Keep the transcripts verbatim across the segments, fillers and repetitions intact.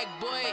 bag, boy.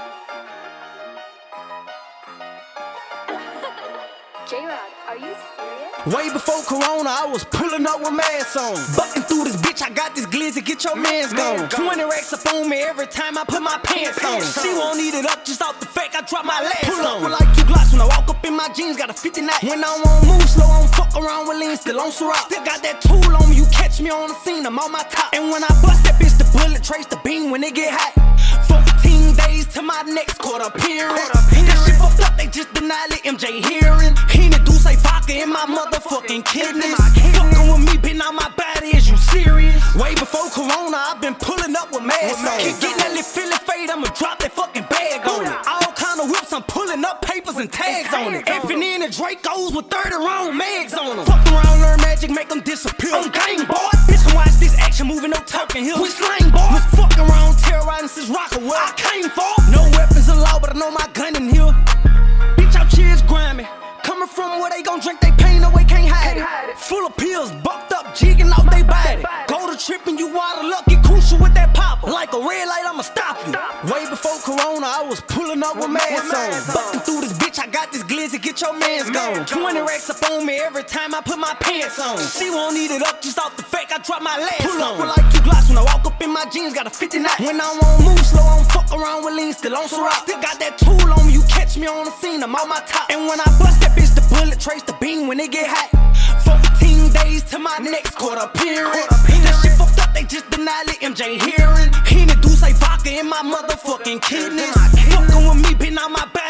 J-Rod, are you serious? Way before Corona, I was pulling up with masks on. Bucking through this bitch, I got this glizzy, get your mans gone. twenty racks up on me every time I put my pants on. She won't eat it up just off the fact I drop my last Pull up with like two glocks when I walk up in my jeans, got a fifty-nine. When I won't move slow, I don't fuck around with lean, still on Ciroc. Still got that tool on me, you catch me on the scene, I'm on my top. And when I bust that bitch, the bullet trace the beam when it get hot. fourteen days to my next court appearance. That shit fucked up, they just denied it, M J hearing. He do say vodka in my motherfucking kidneys. Fucking with me, been on my body, is you serious? Way before Corona, I've been pulling up with masks on. Keep getting that little feeling fade, I'ma drop that fucking bag on it. All kind of whips, I'm pulling up papers and tags on it. Effing in the Dracos with thirty round mags on them. Fuck around, learn magic, make them disappear. On game, boy. Bitch can watch this action movie, no talking here. We slang, boy. Was fucking around, terrorizing since rocker where I came for. No weapons allowed, but I know my gun in here. Bitch, out cheers grimy. Coming from where they gon' drink they pain away, can't hide it. Full of pills, bucked up, jigging out they body. Go to tripping, you out of luck, get crucial with that popper. Like a red light, I'ma stop you. Way before Corona, I was pulling up with masks on. Bucking through this bitch, I got this glizzy, get your mans gone. twenty racks up on me every time I put my pants on. She won't eat it up just off the fact I drop my last Pull up with like two glocks when I walk up in my jeans, got a fifty-nine. When I won't move slow, I don't fuck around with lean, still on Ciroc. Still got that tool on me, you catch me on the scene, I'm on my top. And when I bust that bitch, the bullet trace the beam when it get hot. fourteen days to my next court appearance. That shit fucked up, they just denied it, M J hearing. He do say vodka in my motherfucking kidneys. Fucking with me, been on my back.